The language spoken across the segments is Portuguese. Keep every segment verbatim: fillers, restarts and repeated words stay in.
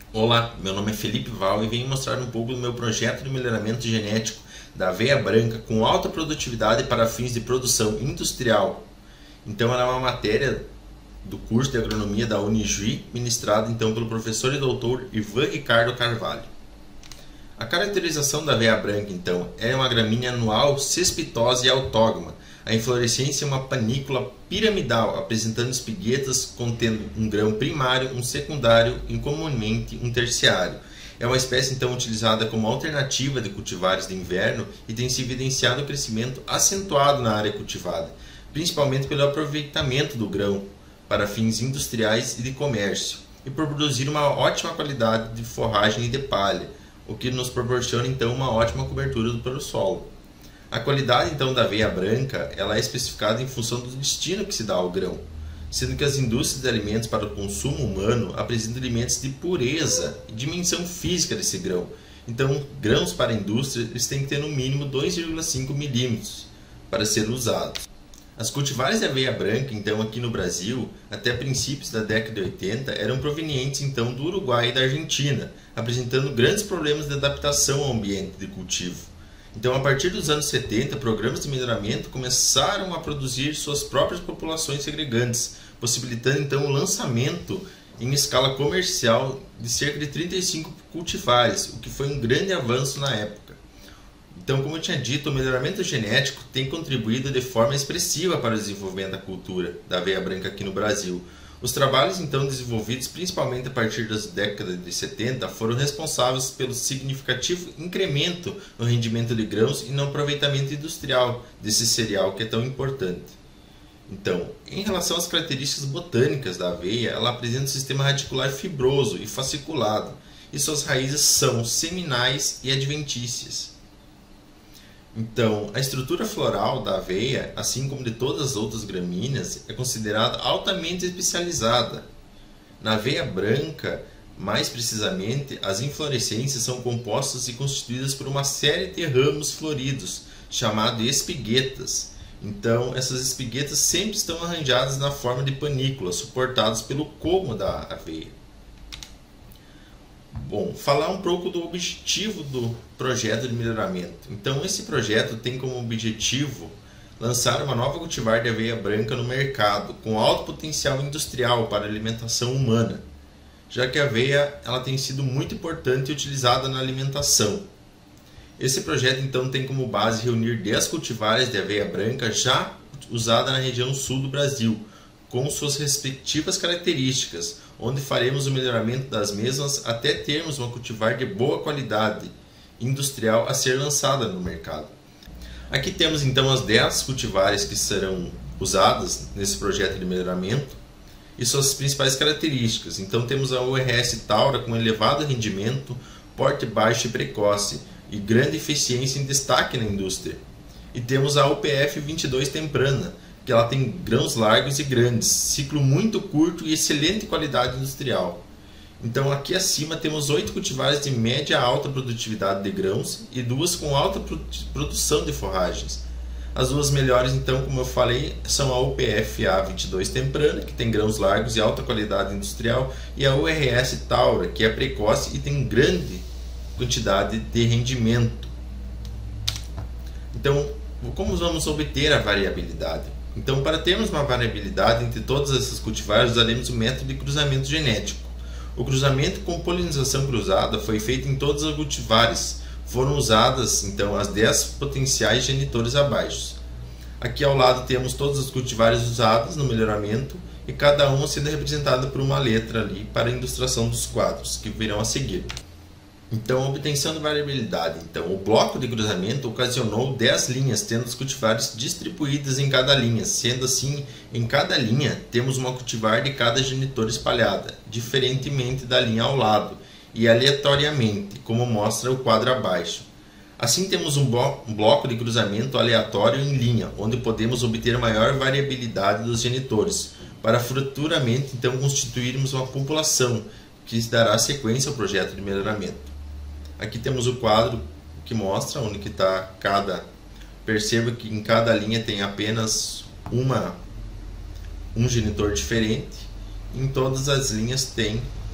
Olá, meu nome é Felipe Val e venho mostrar um pouco do meu projeto de melhoramento genético da aveia branca com alta produtividade para fins de produção industrial. Então ela é uma matéria do curso de agronomia da Unijuí, ministrada então pelo professor e doutor Ivan Ricardo Carvalho. A caracterização da aveia branca então é uma gramínea anual cespitosa e autógama. A inflorescência é uma panícula piramidal, apresentando espiguetas contendo um grão primário, um secundário e comumente um terciário. É uma espécie então utilizada como alternativa de cultivares de inverno e tem se evidenciado o crescimento acentuado na área cultivada, principalmente pelo aproveitamento do grão para fins industriais e de comércio, e por produzir uma ótima qualidade de forragem e de palha, o que nos proporciona então uma ótima cobertura pelo solo. A qualidade então da aveia branca ela é especificada em função do destino que se dá ao grão, sendo que as indústrias de alimentos para o consumo humano apresentam alimentos de pureza e dimensão física desse grão. Então, grãos para a indústria eles têm que ter no mínimo dois vírgula cinco milímetros para ser usados. As cultivares de aveia branca, então, aqui no Brasil, até princípios da década de oitenta, eram provenientes então do Uruguai e da Argentina, apresentando grandes problemas de adaptação ao ambiente de cultivo. Então, a partir dos anos setenta, programas de melhoramento começaram a produzir suas próprias populações segregantes, possibilitando então o lançamento em escala comercial de cerca de trinta e cinco cultivares, o que foi um grande avanço na época. Então, como eu tinha dito, o melhoramento genético tem contribuído de forma expressiva para o desenvolvimento da cultura da aveia branca aqui no Brasil. Os trabalhos então desenvolvidos principalmente a partir das décadas de setenta foram responsáveis pelo significativo incremento no rendimento de grãos e no aproveitamento industrial desse cereal que é tão importante. Então, em relação às características botânicas da aveia, ela apresenta um sistema radicular fibroso e fasciculado, e suas raízes são seminais e adventícias. Então, a estrutura floral da aveia, assim como de todas as outras gramíneas, é considerada altamente especializada. Na aveia branca, mais precisamente, as inflorescências são compostas e constituídas por uma série de ramos floridos, chamados espiguetas. Então, essas espiguetas sempre estão arranjadas na forma de panículas, suportadas pelo colmo da aveia. Bom, falar um pouco do objetivo do projeto de melhoramento. Então, esse projeto tem como objetivo lançar uma nova cultivar de aveia branca no mercado, com alto potencial industrial para a alimentação humana, já que a aveia ela tem sido muito importante e utilizada na alimentação. Esse projeto, então, tem como base reunir dez cultivares de aveia branca já usada na região sul do Brasil, com suas respectivas características, onde faremos o melhoramento das mesmas até termos uma cultivar de boa qualidade industrial a ser lançada no mercado. Aqui temos então as dez cultivares que serão usadas nesse projeto de melhoramento e suas principais características. Então temos a U R S Taura com elevado rendimento, porte baixo e precoce e grande eficiência em destaque na indústria. E temos a U P F vinte e dois Temprana, que ela tem grãos largos e grandes, ciclo muito curto e excelente qualidade industrial. Então aqui acima temos oito cultivares de média a alta produtividade de grãos e duas com alta produção de forragens. As duas melhores então, como eu falei, são a U P F A vinte e dois Temprana, que tem grãos largos e alta qualidade industrial, e a U R S Taura, que é precoce e tem grande quantidade de rendimento. Então, como vamos obter a variabilidade? Então, para termos uma variabilidade entre todas essas cultivares, usaremos o método de cruzamento genético. O cruzamento com polinização cruzada foi feito em todas as cultivares. Foram usadas, então, as dez potenciais genitores abaixo. Aqui ao lado temos todas as cultivares usadas no melhoramento e cada uma sendo representada por uma letra ali para a ilustração dos quadros que virão a seguir. Então, a obtenção de variabilidade. Então, o bloco de cruzamento ocasionou dez linhas, tendo as cultivares distribuídas em cada linha. Sendo assim, em cada linha temos uma cultivar de cada genitor espalhada, diferentemente da linha ao lado, e aleatoriamente, como mostra o quadro abaixo. Assim, temos um bloco de cruzamento aleatório em linha, onde podemos obter maior variabilidade dos genitores, para futuramente então constituirmos uma população que dará sequência ao projeto de melhoramento. Aqui temos o quadro que mostra onde que está cada... Perceba que em cada linha tem apenas uma, um genitor diferente. Em todas as linhas tem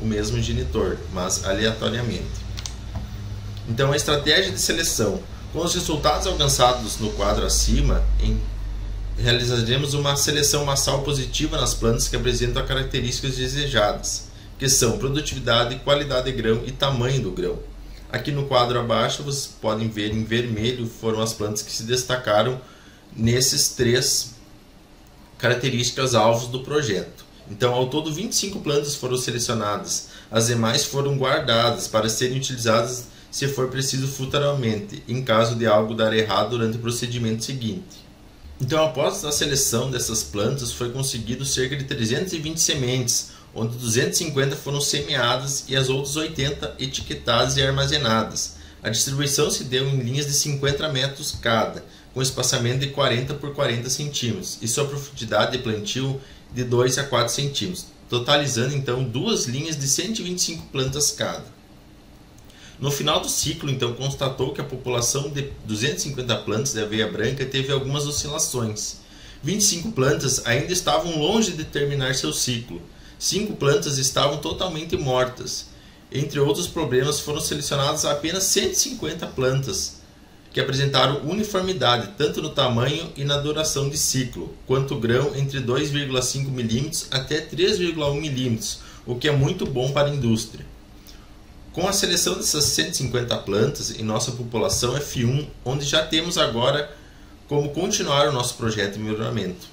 o mesmo genitor, mas aleatoriamente. Então, a estratégia de seleção. Com os resultados alcançados no quadro acima, em, realizaremos uma seleção massal positiva nas plantas que apresentam as características desejadas, que são produtividade, qualidade de grão e tamanho do grão. Aqui no quadro abaixo, vocês podem ver em vermelho, foram as plantas que se destacaram nesses três características alvos do projeto. Então, ao todo, vinte e cinco plantas foram selecionadas. As demais foram guardadas para serem utilizadas se for preciso futuramente, em caso de algo dar errado durante o procedimento seguinte. Então, após a seleção dessas plantas, foi conseguido cerca de trezentas e vinte sementes, onde duzentas e cinquenta foram semeadas e as outras oitenta etiquetadas e armazenadas. A distribuição se deu em linhas de cinquenta metros cada, com espaçamento de quarenta por quarenta centímetros e sua profundidade de plantio de dois a quatro centímetros, totalizando então duas linhas de cento e vinte e cinco plantas cada. No final do ciclo, então, constatou que a população de duzentas e cinquenta plantas de aveia branca teve algumas oscilações. vinte e cinco plantas ainda estavam longe de terminar seu ciclo. cinco plantas estavam totalmente mortas. Entre outros problemas, foram selecionadas apenas cento e cinquenta plantas, que apresentaram uniformidade tanto no tamanho e na duração de ciclo, quanto grão entre dois vírgula cinco milímetros até três vírgula um milímetros, o que é muito bom para a indústria. Com a seleção dessas cento e cinquenta plantas em nossa população F um, onde já temos agora como continuar o nosso projeto de melhoramento.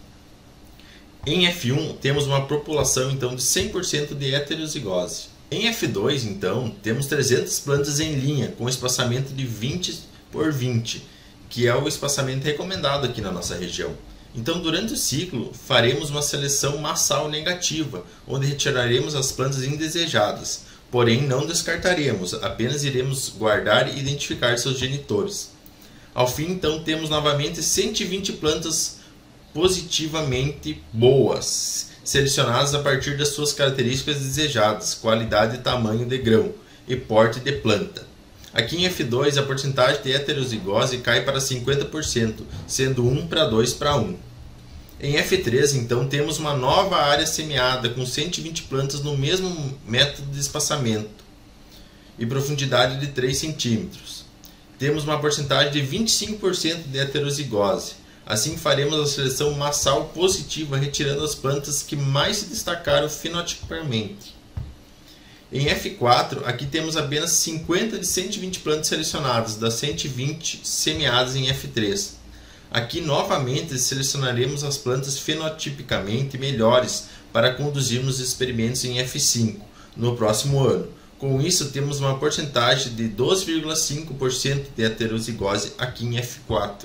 Em F um, temos uma população então de cem por cento de heterozigose. Em F dois, então, temos trezentas plantas em linha, com espaçamento de vinte por vinte, que é o espaçamento recomendado aqui na nossa região. Então, durante o ciclo, faremos uma seleção massal negativa, onde retiraremos as plantas indesejadas. Porém, não descartaremos, apenas iremos guardar e identificar seus genitores. Ao fim, então, temos novamente cento e vinte plantas positivamente boas, selecionadas a partir das suas características desejadas, qualidade e tamanho de grão e porte de planta. Aqui em F dois, a porcentagem de heterozigose cai para cinquenta por cento, sendo um para dois para um. Em F três, então, temos uma nova área semeada com cento e vinte plantas no mesmo método de espaçamento e profundidade de três centímetros. Temos uma porcentagem de vinte e cinco por cento de heterozigose. Assim, faremos a seleção massal positiva, retirando as plantas que mais se destacaram fenotipicamente. Em F quatro, aqui temos apenas cinquenta de cento e vinte plantas selecionadas, das cento e vinte semeadas em F três. Aqui, novamente, selecionaremos as plantas fenotipicamente melhores para conduzirmos experimentos em F cinco no próximo ano. Com isso, temos uma porcentagem de doze vírgula cinco por cento de heterozigose aqui em F quatro.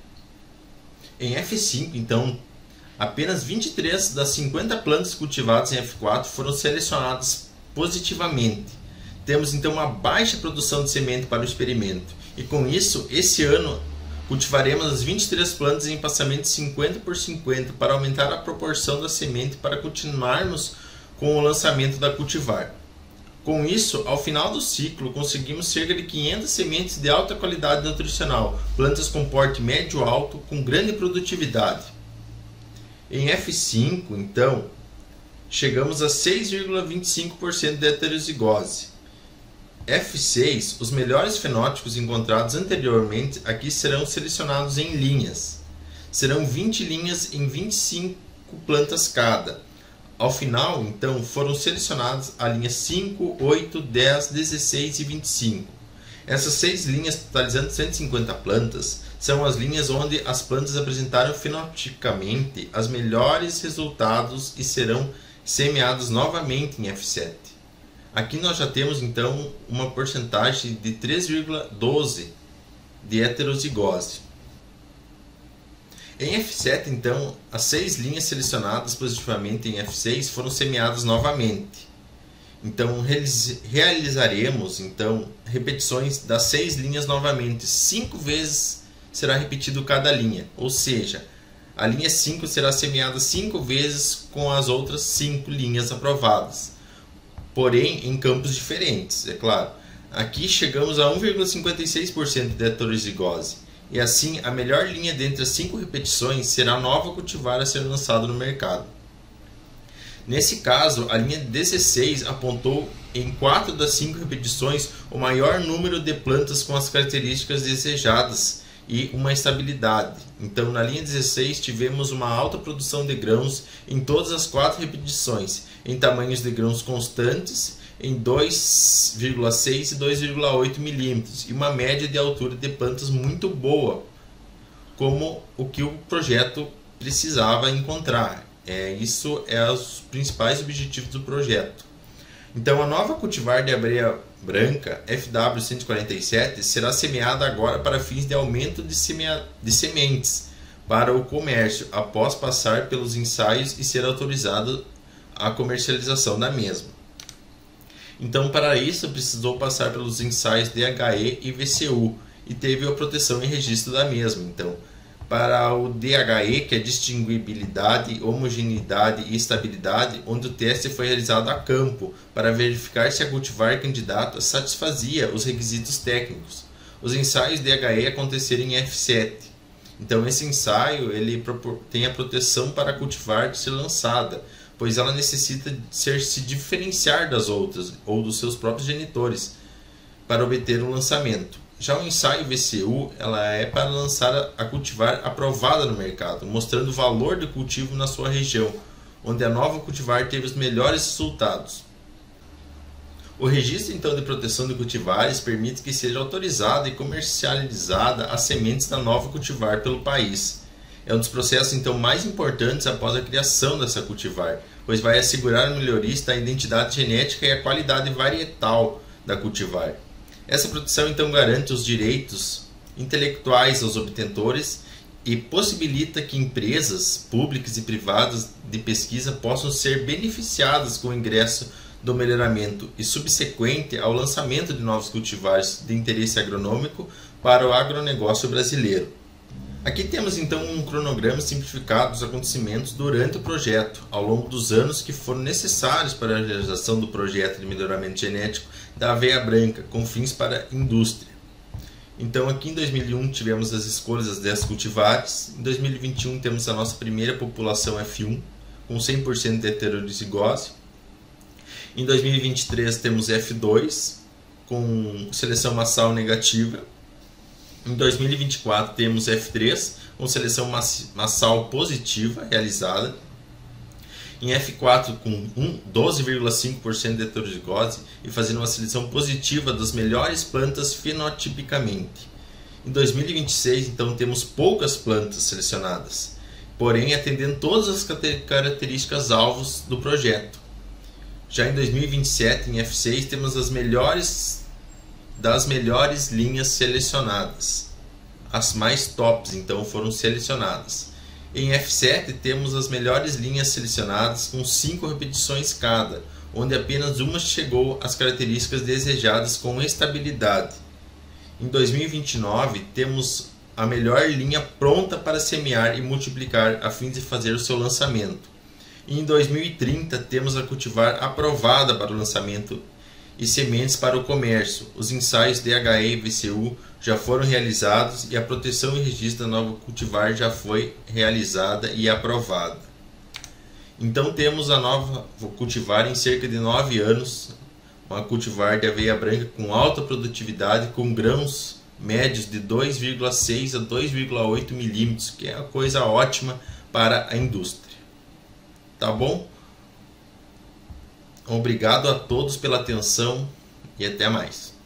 Em F cinco, então, apenas vinte e três das cinquenta plantas cultivadas em F quatro foram selecionadas positivamente. Temos, então, uma baixa produção de semente para o experimento. E com isso, esse ano, cultivaremos as vinte e três plantas em espaçamento de cinquenta por cinquenta para aumentar a proporção da semente para continuarmos com o lançamento da cultivar. Com isso, ao final do ciclo, conseguimos cerca de quinhentas sementes de alta qualidade nutricional, plantas com porte médio-alto com grande produtividade. Em F cinco, então, chegamos a seis vírgula vinte e cinco por cento de heterozigose. F seis, os melhores fenótipos encontrados anteriormente aqui serão selecionados em linhas. Serão vinte linhas em vinte e cinco plantas cada. Ao final, então, foram selecionadas a linha cinco, oito, dez, dezesseis e vinte e cinco. Essas seis linhas, totalizando cento e cinquenta plantas, são as linhas onde as plantas apresentaram fenotipicamente os melhores resultados e serão semeadas novamente em F sete. Aqui nós já temos então uma porcentagem de três vírgula doze de heterozigose. Em F sete, então, as seis linhas selecionadas positivamente em F seis foram semeadas novamente. Então, realizaremos então repetições das seis linhas novamente. Cinco vezes será repetido cada linha, ou seja, a linha cinco será semeada cinco vezes com as outras cinco linhas aprovadas, porém em campos diferentes, é claro. Aqui chegamos a um vírgula cinquenta e seis por cento de heterozigose. E assim, a melhor linha dentre as cinco repetições será a nova cultivar a ser lançada no mercado. Nesse caso, a linha dezesseis apontou em quatro das cinco repetições o maior número de plantas com as características desejadas e uma estabilidade. Então, na linha dezesseis tivemos uma alta produção de grãos em todas as quatro repetições, em tamanhos de grãos constantes, em dois vírgula seis e dois vírgula oito milímetros, e uma média de altura de plantas muito boa, como o que o projeto precisava encontrar. É, isso é os principais objetivos do projeto. Então, a nova cultivar de abelha branca F W cento e quarenta e sete será semeada agora para fins de aumento de, semea... de sementes para o comércio, após passar pelos ensaios e ser autorizado a comercialização da mesma. Então, para isso, precisou passar pelos ensaios D H E e V C U e teve a proteção e registro da mesma. Então, para o D H E, que é distinguibilidade, homogeneidade e estabilidade, onde o teste foi realizado a campo para verificar se a cultivar candidata satisfazia os requisitos técnicos. Os ensaios D H E aconteceram em F sete. Então, esse ensaio ele tem a proteção para a cultivar de ser lançada, pois ela necessita de ser, se diferenciar das outras ou dos seus próprios genitores para obter um lançamento. Já o ensaio V C U ela é para lançar a cultivar aprovada no mercado, mostrando o valor do cultivo na sua região, onde a nova cultivar teve os melhores resultados. O registro então de proteção de cultivares permite que seja autorizada e comercializada as sementes da nova cultivar pelo país. É um dos processos então mais importantes após a criação dessa cultivar, pois vai assegurar ao melhorista a identidade genética e a qualidade varietal da cultivar. Essa proteção então garante os direitos intelectuais aos obtentores e possibilita que empresas públicas e privadas de pesquisa possam ser beneficiadas com o ingresso do melhoramento e subsequente ao lançamento de novos cultivares de interesse agronômico para o agronegócio brasileiro. Aqui temos então um cronograma simplificado dos acontecimentos durante o projeto, ao longo dos anos que foram necessários para a realização do projeto de melhoramento genético da aveia branca, com fins para a indústria. Então aqui em dois mil e um tivemos as escolhas das dez cultivares, em dois mil e vinte e um temos a nossa primeira população F um, com cem por cento de heterozigose. Em dois mil e vinte e três temos F dois, com seleção massal negativa. Em dois mil e vinte e quatro temos F três, com seleção massal positiva realizada. Em F quatro com doze vírgula cinco por cento de heterozigose e fazendo uma seleção positiva das melhores plantas fenotipicamente. Em dois mil e vinte e seis, então, temos poucas plantas selecionadas, porém atendendo todas as características alvos do projeto. Já em dois mil e vinte e sete, em F seis, temos as melhores das melhores linhas selecionadas. As mais tops, então, foram selecionadas. Em F sete, temos as melhores linhas selecionadas com cinco repetições cada, onde apenas uma chegou às características desejadas com estabilidade. Em dois mil e vinte e nove, temos a melhor linha pronta para semear e multiplicar a fim de fazer o seu lançamento. E em dois mil e trinta, temos a cultivar aprovada para o lançamento e sementes para o comércio. Os ensaios D H E e V C U já foram realizados e a proteção e registro da nova cultivar já foi realizada e aprovada. Então temos a nova cultivar em cerca de nove anos, uma cultivar de aveia branca com alta produtividade, com grãos médios de dois vírgula seis a dois vírgula oito milímetros, que é uma coisa ótima para a indústria. Tá bom? Obrigado a todos pela atenção e até mais.